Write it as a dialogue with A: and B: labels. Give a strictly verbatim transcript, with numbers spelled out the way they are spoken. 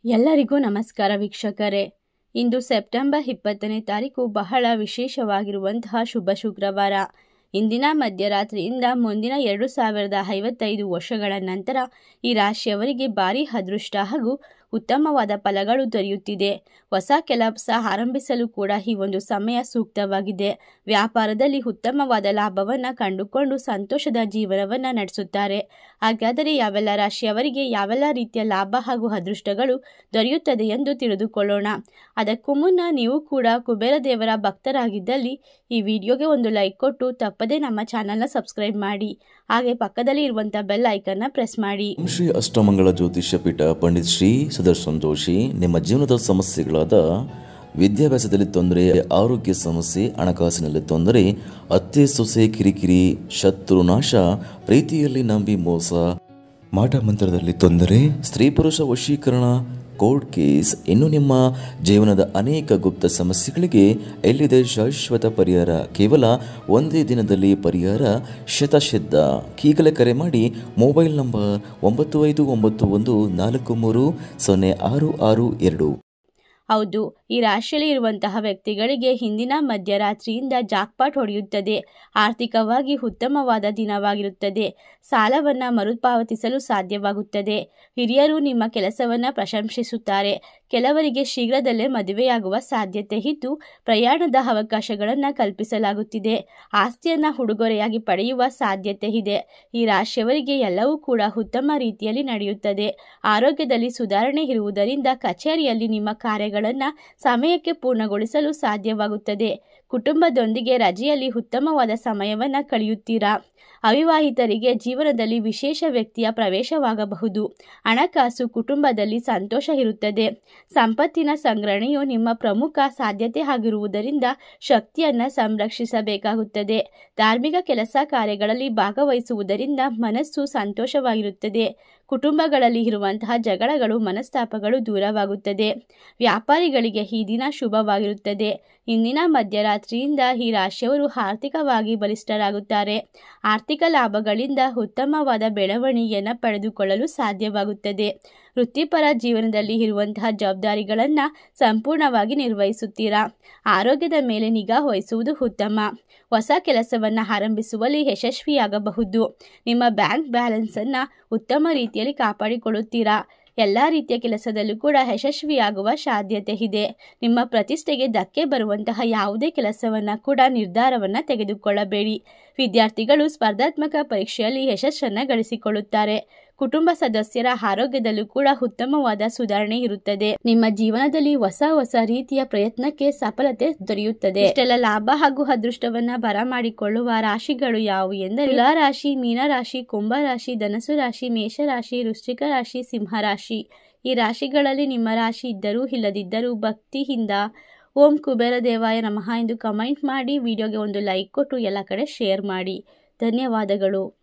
A: ಎಲ್ಲರಿಗೂ ನಮಸ್ಕಾರ ವೀಕ್ಷಕರೇ. ಇಂದು ಸೆಪ್ಟೆಂಬರ್ ಇಪ್ಪತ್ತನೇ ತಾರೀಕು ಬಹಳ ವಿಶೇಷವಾಗಿರುವಂತಹ ಶುಭ ಶುಕ್ರವಾರ. ಇಂದಿನ ಮಧ್ಯರಾತ್ರಿಯಿಂದ ಮುಂದಿನ ಎರಡು ಸಾವಿರದ ಐವತ್ತೈದು ವರ್ಷಗಳ ನಂತರ ಈ ರಾಶಿಯವರಿಗೆ ಭಾರಿ ಅದೃಷ್ಟ ಹಾಗೂ ಉತ್ತಮವಾದ ಫಲಗಳು ದೊರೆಯುತ್ತಿದೆ. ಹೊಸ ಕೆಲಸ ಆರಂಭಿಸಲು ಕೂಡ ಈ ಒಂದು ಸಮಯ ಸೂಕ್ತವಾಗಿದೆ. ವ್ಯಾಪಾರದಲ್ಲಿ ಉತ್ತಮವಾದ ಲಾಭವನ್ನು ಕಂಡುಕೊಂಡು ಸಂತೋಷದ ಜೀವನವನ್ನು ನಡೆಸುತ್ತಾರೆ. ಹಾಗಾದರೆ ಯಾವೆಲ್ಲ ರಾಶಿಯವರಿಗೆ ಯಾವೆಲ್ಲ ರೀತಿಯ ಲಾಭ ಹಾಗೂ ಅದೃಷ್ಟಗಳು ದೊರೆಯುತ್ತದೆ ಎಂದು ತಿಳಿದುಕೊಳ್ಳೋಣ. ಅದಕ್ಕೂ ಮುನ್ನ ನೀವು ಕೂಡ ಕುಬೇರ ದೇವರ ಭಕ್ತರಾಗಿದ್ದಲ್ಲಿ ಈ ವಿಡಿಯೋಗೆ ಒಂದು ಲೈಕ್ ಕೊಟ್ಟು ತಪ್ಪದೇ ನಮ್ಮ ಚಾನಲ್ನ ಸಬ್ಸ್ಕ್ರೈಬ್ ಮಾಡಿ. ಹಾಗೆ ಪಕ್ಕದಲ್ಲಿ ಇರುವಂಥ ಬೆಲ್ ಐಕನ್ನ ಪ್ರೆಸ್ ಮಾಡಿ.
B: ಶ್ರೀ ಅಷ್ಟಮಂಗಳ ಜ್ಯೋತಿಷ್ಯ ಪೀಠ ಪಂಡಿತ್ ಶ್ರೀ ಸುದರ್ಶನ್ ಜೋಶಿ ನಿಮ್ಮ ಜೀವನದ ಸಮಸ್ಯೆಗಳಾದ ವಿದ್ಯಾಭ್ಯಾಸದಲ್ಲಿ ತೊಂದರೆ, ಆರೋಗ್ಯ ಸಮಸ್ಯೆ, ಹಣಕಾಸಿನಲ್ಲಿ ತೊಂದರೆ, ಅತ್ತೆ ಸೊಸೆ ಕಿರಿಕಿರಿ, ಶತ್ರು ನಾಶ, ಪ್ರೀತಿಯಲ್ಲಿ ನಂಬಿ ಮೋಸ, ಮಾಟ ಮಂತ್ರದಲ್ಲಿ ತೊಂದರೆ, ಸ್ತ್ರೀ ಪುರುಷ ವಶೀಕರಣ, ಕೋರ್ಟ್ ಕೇಸ್, ಇನ್ನು ನಿಮ್ಮ ಜೀವನದ ಅನೇಕ ಗುಪ್ತ ಸಮಸ್ಯೆಗಳಿಗೆ ಎಲ್ಲಿದೆ ಶಾಶ್ವತ ಪರಿಹಾರ. ಕೇವಲ ಒಂದೇ ದಿನದಲ್ಲಿ ಪರಿಹಾರ ಶತಸಿದ್ಧ. ಈಗಲೇ ಕರೆ ಮಾಡಿ ಮೊಬೈಲ್ ನಂಬರ್ ಒಂಬತ್ತು ಐದು ಒಂಬತ್ತು ಒಂದು ನಾಲ್ಕು ಮೂರು ಸೊನ್ನೆ ಆರು ಆರು ಎರಡು.
A: ಹೌದು, ಈ ರಾಶಿಯಲ್ಲಿ ಇರುವಂತಹ ವ್ಯಕ್ತಿಗಳಿಗೆ ಹಿಂದಿನ ಮಧ್ಯರಾತ್ರಿಯಿಂದ ಜಾಕ್ಪಾಟ್ ಹೊಡೆಯುತ್ತದೆ. ಆರ್ಥಿಕವಾಗಿ ಉತ್ತಮವಾದ ದಿನವಾಗಿರುತ್ತದೆ. ಸಾಲವನ್ನು ಮರುಪಾವತಿಸಲು ಸಾಧ್ಯವಾಗುತ್ತದೆ. ಹಿರಿಯರು ನಿಮ್ಮ ಕೆಲಸವನ್ನು ಪ್ರಶಂಸಿಸುತ್ತಾರೆ. ಕೆಲವರಿಗೆ ಶೀಘ್ರದಲ್ಲೇ ಮದುವೆಯಾಗುವ ಸಾಧ್ಯತೆ ಇದ್ದು ಪ್ರಯಾಣದ ಅವಕಾಶಗಳನ್ನು ಕಲ್ಪಿಸಲಾಗುತ್ತಿದೆ. ಆಸ್ತಿಯನ್ನು ಉಡುಗೊರೆಯಾಗಿ ಪಡೆಯುವ ಸಾಧ್ಯತೆ ಇದೆ. ಈ ರಾಶಿಯವರಿಗೆ ಎಲ್ಲವೂ ಕೂಡ ಉತ್ತಮ ರೀತಿಯಲ್ಲಿ ನಡೆಯುತ್ತದೆ. ಆರೋಗ್ಯದಲ್ಲಿ ಸುಧಾರಣೆ ಇರುವುದರಿಂದ ಕಚೇರಿಯಲ್ಲಿ ನಿಮ್ಮ ಕಾರ್ಯಗಳನ್ನು ಸಮಯಕ್ಕೆ ಪೂರ್ಣಗೊಳಿಸಲು ಸಾಧ್ಯವಾಗುತ್ತದೆ. ಕುಟುಂಬದೊಂದಿಗೆ ರಜೆಯಲ್ಲಿ ಉತ್ತಮವಾದ ಸಮಯವನ್ನು ಕಳೆಯುತ್ತೀರಾ. ಅವಿವಾಹಿತರಿಗೆ ಜೀವನದಲ್ಲಿ ವಿಶೇಷ ವ್ಯಕ್ತಿಯ ಪ್ರವೇಶವಾಗಬಹುದು. ಹಣಕಾಸು ಕುಟುಂಬದಲ್ಲಿ ಸಂತೋಷ ಇರುತ್ತದೆ. ಸಂಪತ್ತಿನ ಸಂಗ್ರಹಣೆಯು ನಿಮ್ಮ ಪ್ರಮುಖ ಸಾಧ್ಯತೆ ಆಗಿರುವುದರಿಂದ ಶಕ್ತಿಯನ್ನು ಸಂರಕ್ಷಿಸಬೇಕಾಗುತ್ತದೆ. ಧಾರ್ಮಿಕ ಕೆಲಸ ಕಾರ್ಯಗಳಲ್ಲಿ ಭಾಗವಹಿಸುವುದರಿಂದ ಮನಸ್ಸು ಸಂತೋಷವಾಗಿರುತ್ತದೆ. ಕುಟುಂಬಗಳಲ್ಲಿ ಇರುವಂತಹ ಜಗಳಗಳು, ಮನಸ್ತಾಪಗಳು ದೂರವಾಗುತ್ತದೆ. ವ್ಯಾಪಾರಿಗಳಿಗೆ ಈ ದಿನ ಶುಭವಾಗಿರುತ್ತದೆ. ಇಂದಿನ ಮಧ್ಯರಾತ್ರಿಯಿಂದ ಈ ರಾಶಿಯವರು ಆರ್ಥಿಕವಾಗಿ ಬಲಿಷ್ಠರಾಗುತ್ತಾರೆ. ಆರ್ಥಿಕ ಲಾಭಗಳಿಂದ ಉತ್ತಮವಾದ ಬೆಳವಣಿಗೆಯನ್ನು ಪಡೆದುಕೊಳ್ಳಲು ಸಾಧ್ಯವಾಗುತ್ತದೆ. ವೃತ್ತಿಪರ ಜೀವನದಲ್ಲಿ ಇರುವಂತಹ ಜವಾಬ್ದಾರಿಗಳನ್ನು ಸಂಪೂರ್ಣವಾಗಿ ನಿರ್ವಹಿಸುತ್ತೀರಾ. ಆರೋಗ್ಯದ ಮೇಲೆ ನಿಗಾ ವಹಿಸುವುದು ಉತ್ತಮ. ಹೊಸ ಕೆಲಸವನ್ನು ಆರಂಭಿಸುವಲ್ಲಿ ಯಶಸ್ವಿಯಾಗಬಹುದು. ನಿಮ್ಮ ಬ್ಯಾಂಕ್ ಬ್ಯಾಲೆನ್ಸನ್ನು ಉತ್ತಮ ರೀತಿಯಲ್ಲಿ ಕಾಪಾಡಿಕೊಳ್ಳುತ್ತೀರಾ. ಎಲ್ಲ ರೀತಿಯ ಕೆಲಸದಲ್ಲೂ ಕೂಡ ಯಶಸ್ವಿಯಾಗುವ ಸಾಧ್ಯತೆ ಇದೆ. ನಿಮ್ಮ ಪ್ರತಿಷ್ಠೆಗೆ ಧಕ್ಕೆ ಬರುವಂತಹ ಯಾವುದೇ ಕೆಲಸವನ್ನು ಕೂಡ ನಿರ್ಧಾರವನ್ನು ತೆಗೆದುಕೊಳ್ಳಬೇಡಿ. ವಿದ್ಯಾರ್ಥಿಗಳು ಸ್ಪರ್ಧಾತ್ಮಕ ಪರೀಕ್ಷೆಯಲ್ಲಿ ಯಶಸ್ಸನ್ನು ಗಳಿಸಿಕೊಳ್ಳುತ್ತಾರೆ. ಕುಟುಂಬ ಸದಸ್ಯರ ಆರೋಗ್ಯದಲ್ಲೂ ಕೂಡ ಉತ್ತಮವಾದ ಸುಧಾರಣೆ ಇರುತ್ತದೆ. ನಿಮ್ಮ ಜೀವನದಲ್ಲಿ ಹೊಸ ಹೊಸ ರೀತಿಯ ಪ್ರಯತ್ನಕ್ಕೆ ಸಫಲತೆ ದೊರೆಯುತ್ತದೆ. ಇಷ್ಟೆಲ್ಲ ಲಾಭ ಹಾಗೂ ಅದೃಷ್ಟವನ್ನ ಬರಮಾಡಿಕೊಳ್ಳುವ ರಾಶಿಗಳು ಯಾವುವು ಎಂದರೆ ತುಲಾ ರಾಶಿ, ಮೀನರಾಶಿ, ಕುಂಭರಾಶಿ, ಧನಸು ರಾಶಿ, ಮೇಷರಾಶಿ, ವೃಶ್ಚಿಕ ರಾಶಿ, ಸಿಂಹರಾಶಿ. ಈ ರಾಶಿಗಳಲ್ಲಿ ನಿಮ್ಮ ರಾಶಿ ಇದ್ದರೂ ಇಲ್ಲದಿದ್ದರೂ ಭಕ್ತಿಯಿಂದ ಓಂ ಕುಬೇರ ದೇವಾಯ ನಮಃ ಎಂದು ಕಮೆಂಟ್ ಮಾಡಿ. ವಿಡಿಯೋಗೆ ಒಂದು ಲೈಕ್ ಕೊಟ್ಟು ಎಲ್ಲ ಕಡೆ ಶೇರ್ ಮಾಡಿ. ಧನ್ಯವಾದಗಳು.